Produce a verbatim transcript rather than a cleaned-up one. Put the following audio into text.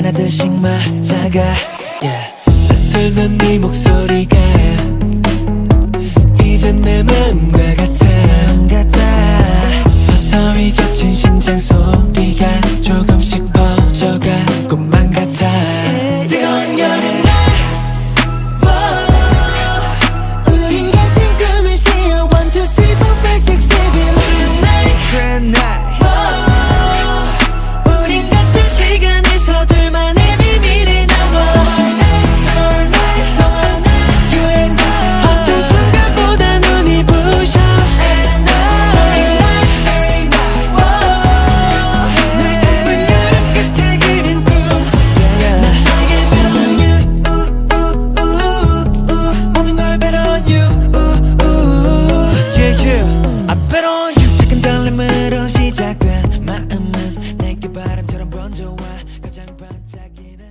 하나둘씩 맞아가 yeah. 낯설던 네 목소리가 이젠 내 맘과 같아, 같아. 서서히 겹친 심장 소리가 조금씩 퍼져가 꽃만 같아. 뜨거운 여름날 우린 같은 꿈을 쉬어 one two three four five six seven Trend night 우린 같은 시간에서 둘만의 비밀을 나눠 Summer night 유행 어떤 순간보다 눈이 부셔 At night Starry night 날 닮은 여름 끝에 그린 꿈 난 너에게 bet on you 모든 걸 bet on you Yeah yeah I bet on you 작은 떨림으로 시작된 마음은 내게 바람처럼 번져와 가장 반짝이는